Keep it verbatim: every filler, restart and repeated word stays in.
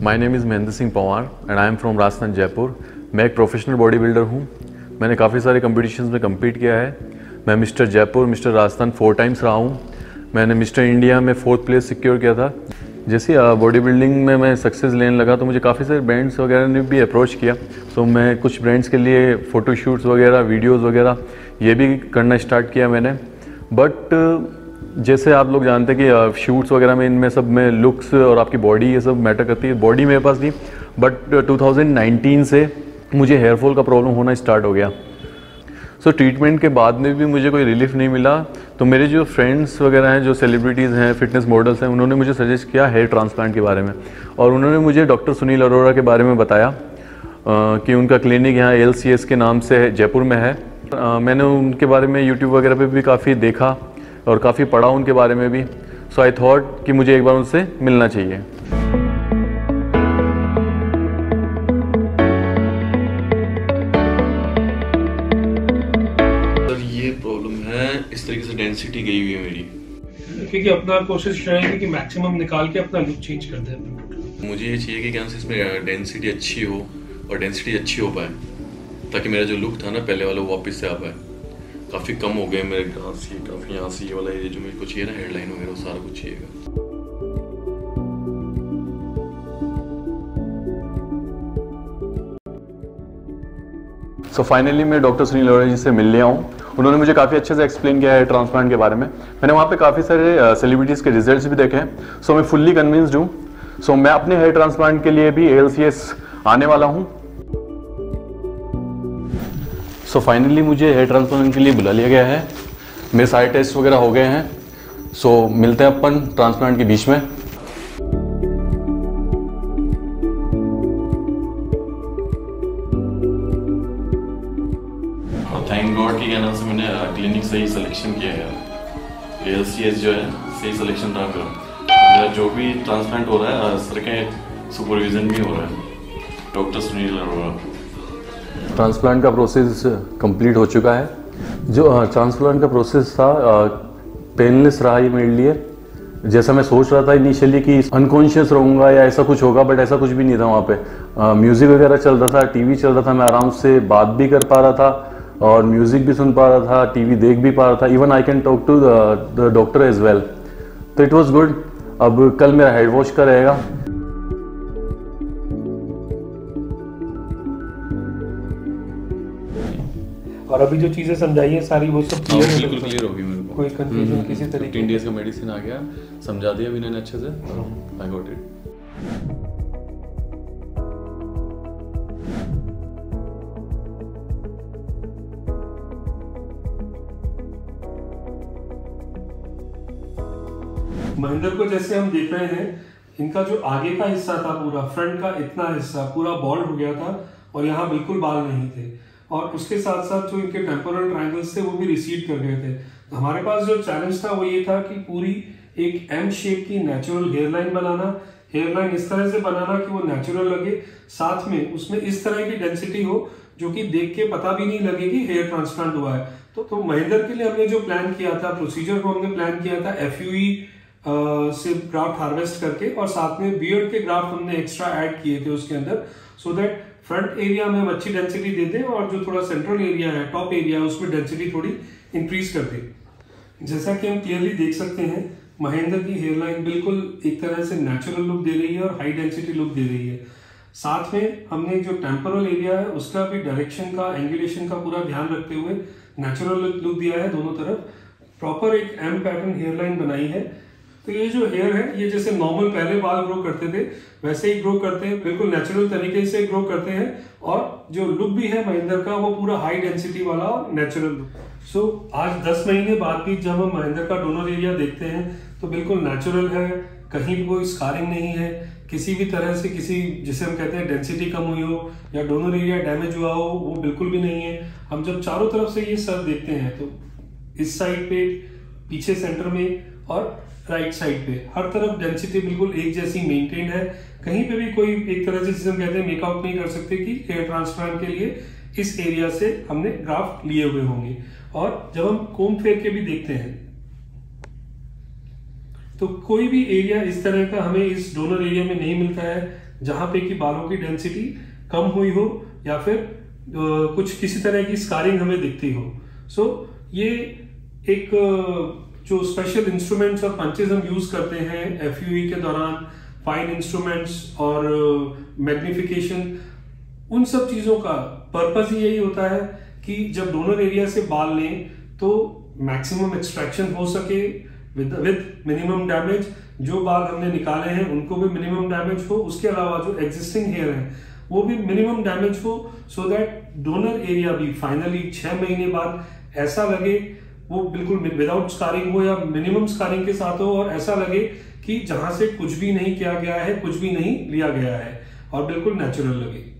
My name is Mahendra Singh Panwar and I am from Rajasthan Jaipur. मैं एक professional body builder हूँ। मैंने काफ़ी सारे कंपटीशंस में कम्पीट किया है। मैं mister Jaipur, mister Rajasthan four times रहा हूँ। मैंने मिस्टर इंडिया में फोर्थ प्लेस सिक्योर किया था। जैसे बॉडी बिल्डिंग में मैं सक्सेस लेने लगा तो मुझे काफ़ी सारे ब्रांड्स वगैरह ने भी अप्रोच किया। सो मैं कुछ ब्रांड्स के लिए फ़ोटोशूट्स वगैरह, वीडियोस वगैरह ये भी करना स्टार्ट किया मैंने। बट जैसे आप लोग जानते हैं कि शूट्स वगैरह में इनमें सब में लुक्स और आपकी बॉडी ये सब मैटर करती है। बॉडी मेरे पास थी, बट टू थाउजेंड नाइनटीन से मुझे हेयरफॉल का प्रॉब्लम होना स्टार्ट हो गया। सो so, ट्रीटमेंट के बाद में भी मुझे कोई रिलीफ नहीं मिला। तो मेरे जो फ्रेंड्स वगैरह हैं, जो सेलिब्रिटीज़ हैं, फिटनेस मॉडल्स हैं, उन्होंने मुझे सजेस्ट किया हेयर ट्रांसप्लांट के बारे में। और उन्होंने मुझे डॉक्टर सुनील अरोड़ा के बारे में बताया आ, कि उनका क्लिनिक यहाँ एल सी एस के नाम से जयपुर में है। आ, मैंने उनके बारे में यूट्यूब वगैरह पे भी काफ़ी देखा और काफ़ी पढ़ा उनके बारे में भी। सो आई थॉट कि मुझे एक बार उनसे मिलना चाहिए। सर ये प्रॉब्लम है, इस तरीके से डेंसिटी गई हुई है मेरी, क्योंकि अपना कोशिश रहेगी कि मैक्सिमम निकाल के अपना लुक चेंज कर दें। मुझे ये चाहिए कि क्या इसमें डेंसिटी अच्छी हो और डेंसिटी अच्छी हो पाए, ताकि मेरा जो लुक था ना पहले वाला वो वापस से आ पाए। काफ़ी कम हो गए मेरे ग्रास, ये काफ़ी यहाँ से ये वाला एरिया जो मेरे को चाहिए ना, हेडलाइन वगैरह वो सारा कुछ चाहिएगा। सो फाइनली मैं डॉक्टर सुनील अरोड़ा जी से मिल लिया हूँ। उन्होंने मुझे काफ़ी अच्छे से एक्सप्लेन किया है ट्रांसप्लांट के बारे में। मैंने वहाँ पे काफ़ी सारे सेलिब्रिटीज़ के रिजल्ट्स भी देखे हैं। सो मैं फुल्ली कन्विंस्ड हूँ। सो मैं अपने हेयर ट्रांसप्लांट के लिए भी ए एल सी एस आने वाला हूँ। सो so, फाइनली मुझे हेयर ट्रांसप्लांट के लिए बुला लिया गया है। मेरे सारे टेस्ट वगैरह हो गए हैं। सो so, मिलते हैं अपन ट्रांसप्लांट के बीच में। थैंक गॉड कि क्या नाम से मैंने क्लिनिक सही सिलेक्शन किया है। ए एल सी एस जो है सही सिलेक्शन रहा मेरा। जो भी ट्रांसप्लांट हो रहा है सर के सुपरविजन भी हो रहा है, डॉक्टर सुनील अरोड़ा। ट्रांसप्लांट का प्रोसेस कंप्लीट हो चुका है। जो ट्रांसप्लांट का प्रोसेस था पेनलेस रहा ये मेरे लिए। जैसा मैं सोच रहा था इनिशियली कि अनकॉन्शियस रहूँगा या ऐसा कुछ होगा, बट ऐसा कुछ भी नहीं था। वहाँ पे म्यूज़िक वगैरह चल रहा था, टीवी चल रहा था, मैं आराम से बात भी कर पा रहा था और म्यूज़िक भी सुन पा रहा था, टीवी देख भी पा रहा था। Even I can talk to the doctor as well. तो इट वॉज गुड। अब कल मेरा हेड वॉश का रहेगा। और अभी जो चीजें समझाई है सारी वो सब क्लियर है? बिल्कुल क्लियर होगी मेरे को। कोई कंफ्यूजन किसी तरीके फिफ्टीन डेज का मेडिसिन आ गया, समझा दिया भी इन्होंने अच्छे से। I got it. महेंद्र को जैसे हम देख रहे हैं, इनका जो आगे का हिस्सा था पूरा, फ्रंट का इतना हिस्सा पूरा बॉल्ड हो गया था और यहाँ बिल्कुल बाल नहीं थे। और उसके साथ साथ जो इनके टेम्पोरल ट्रायंगल्स थे वो भी रिसीड कर गए थे। तो हमारे पास जो चैलेंज था वो ये था कि पूरी एक एम शेप की नेचुरल हेयर लाइन बनाना, हेयर लाइन इस तरह से बनाना कि वो नेचुरल लगे, साथ में उसमें इस तरह की डेंसिटी हो जो कि देख के पता भी नहीं लगे कि हेयर ट्रांसप्लांट हुआ है। तो, तो महेंद्र के लिए हमने जो प्लान किया था, प्रोसीजर को हमने प्लान किया था एफ यू ई से ग्राफ्ट हार्वेस्ट करके, और साथ में बियर्ड के ग्राफ्ट हमने एक्स्ट्रा ऐड किए थे उसके अंदर, सो दैट फ्रंट एरिया में हम अच्छी डेंसिटी दे दें और जो थोड़ा सेंट्रल एरिया है, टॉप एरिया है, उसमें डेंसिटी थोड़ी इंक्रीज कर दें। जैसा कि हम क्लियरली देख सकते हैं, महेंद्र की हेयर लाइन बिल्कुल एक तरह से नेचुरल लुक दे रही है और हाई डेंसिटी लुक दे रही है। साथ में हमने जो टेम्पोरल एरिया है उसका भी डायरेक्शन का, एंगुलेशन का पूरा ध्यान रखते हुए नेचुरल लुक दिया है दोनों तरफ। प्रॉपर एक एम पैटर्न हेयर लाइन बनाई है। तो ये जो हेयर है ये जैसे नॉर्मल पहले बाल ग्रो करते थे वैसे ही ग्रो करते हैं, बिल्कुल नेचुरल तरीके से ग्रो करते हैं। और जो लुक भी है महेंद्र का वो पूरा हाई डेंसिटी वाला और नेचुरल लुक। सो आज दस महीने बाद भी जब हम महेंद्र का डोनर एरिया देखते हैं तो बिल्कुल नेचुरल है, कहीं भी कोई स्कारिंग नहीं है, किसी भी तरह से किसी जिसे हम कहते हैं डेंसिटी कम हुई हो या डोनर एरिया डैमेज हुआ हो वो बिल्कुल भी नहीं है। हम जब चारों तरफ से ये सर देखते हैं तो इस साइड पे, पीछे सेंटर में और राइट साइड पे हर तरफ डेंसिटी बिल्कुल एक जैसी मेंटेन है। कहीं पे भी कोई एक तरह से जिसे हम कहते हैं मेकआउट नहीं कर सकते कि हेयर ट्रांसप्लांट के लिए इस एरिया से हमने ग्राफ्ट लिए हुए होंगे। और जब हम कोम फेर के भी देखते हैं तो कोई भी एरिया इस तरह का हमें इस डोनर एरिया में नहीं मिलता है जहां पे कि बालों की डेंसिटी कम हुई हो या फिर uh, कुछ किसी तरह की स्कारिंग हमें दिखती हो। सो so, ये एक uh, जो स्पेशल इंस्ट्रूमेंट्स और पंचेस हम यूज करते हैं एफ यू ई के दौरान, फाइन इंस्ट्रूमेंट्स और मैग्निफिकेशन, uh, उन सब चीजों का पर्पस ही यही होता है कि जब डोनर एरिया से बाल लें तो मैक्सिमम एक्सट्रैक्शन हो सके विद विद मिनिमम डैमेज। जो बाल हमने निकाले हैं उनको भी मिनिमम डैमेज हो, उसके अलावा जो एग्जिस्टिंग हेयर है वो भी मिनिमम डैमेज हो, सो दैट डोनर एरिया भी फाइनली छह महीने बाद ऐसा लगे वो बिल्कुल विदाउट स्कारिंग हो या मिनिमम स्कारिंग के साथ हो, और ऐसा लगे कि जहां से कुछ भी नहीं किया गया है, कुछ भी नहीं लिया गया है, और बिल्कुल नेचुरल लगे।